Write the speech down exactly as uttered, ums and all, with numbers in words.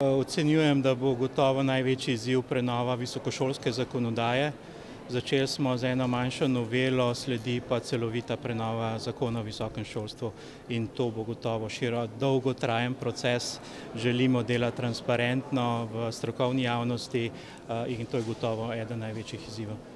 Ocenjujem, da bo gotovo največji izziv prenova visokošolske zakonodaje. Začeli smo z eno manjšo novelo, sledi pa celovita prenova zakona o visokem šolstvu in to bo gotovo širok, dolgotrajen proces. Želimo delati transparentno v strokovni javnosti in to je gotovo eden največjih izzivov.